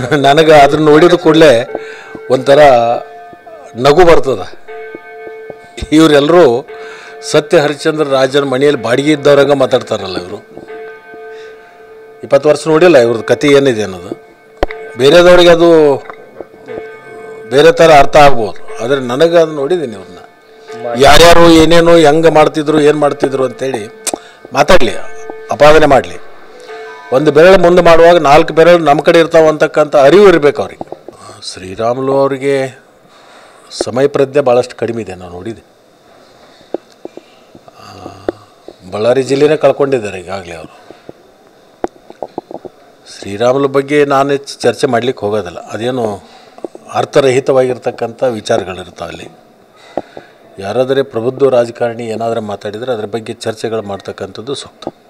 ನನಗೆ ಅದನ್ನು ನೋಡಿದ ಕೂಡಲೇ ಒಂಥರ ನಗು ಬರ್ತದೆ. ಇವರೆಲ್ಲರೂ ಸತ್ಯ ಹರಿಶ್ಚಂದ್ರ ರಾಜನ ಮನೆಯಲ್ಲಿ ಬಾಡಿಗೆ ಇದ್ದವ್ರಂಗೆ ಮಾತಾಡ್ತಾರಲ್ಲ ಇವರು. 20 ವರ್ಷ ನೋಡಿಲ್ಲ ಇವ್ರದ್ದು ಕತೆ ಏನಿದೆ ಅನ್ನೋದು. ಬೇರೆದವ್ರಿಗೆ ಅದು ಬೇರೆ ಥರ ಅರ್ಥ ಆಗ್ಬೋದು, ಆದರೆ ನನಗೆ ಅದು ನೋಡಿದ್ದೀನಿ ಇವ್ರನ್ನ. ಯಾರ್ಯಾರು ಏನೇನು ಹೆಂಗೆ ಮಾಡ್ತಿದ್ರು ಏನು ಮಾಡ್ತಿದ್ರು ಅಂತೇಳಿ ಮಾತಾಡಲಿ, ಅಪಾದನೆ ಮಾಡಲಿ. ಒಂದು ಬೆರಳು ಮುಂದೆ ಮಾಡುವಾಗ 4 ಬೆರಳು ನಮ್ಮ ಕಡೆ ಇರ್ತಾವೆ ಅಂತಕ್ಕಂಥ ಅರಿವು ಇರಬೇಕು ಅವ್ರಿಗೆ. ಶ್ರೀರಾಮುಲು ಅವರಿಗೆ ಸಮಯ ಪ್ರಜ್ಞೆ ಭಾಳಷ್ಟು ಕಡಿಮೆ ಇದೆ, ನಾವು ನೋಡಿದೆ. ಬಳ್ಳಾರಿ ಜಿಲ್ಲೆನೇ ಕಳ್ಕೊಂಡಿದ್ದಾರೆ ಈಗಾಗಲೇ ಅವರು. ಶ್ರೀರಾಮುಲು ಬಗ್ಗೆ ನಾನು ಹೆಚ್ಚು ಚರ್ಚೆ ಮಾಡಲಿಕ್ಕೆ ಹೋಗೋದಿಲ್ಲ, ಅದೇನು ಅರ್ಥರಹಿತವಾಗಿರ್ತಕ್ಕಂಥ ವಿಚಾರಗಳಿರ್ತಾವೆ ಅಲ್ಲಿ. ಯಾರಾದರೆ ಪ್ರಬುದ್ಧ ರಾಜಕಾರಣಿ ಏನಾದರೂ ಮಾತಾಡಿದರೆ ಅದ್ರ ಬಗ್ಗೆ ಚರ್ಚೆಗಳು ಮಾಡ್ತಕ್ಕಂಥದ್ದು ಸೂಕ್ತ.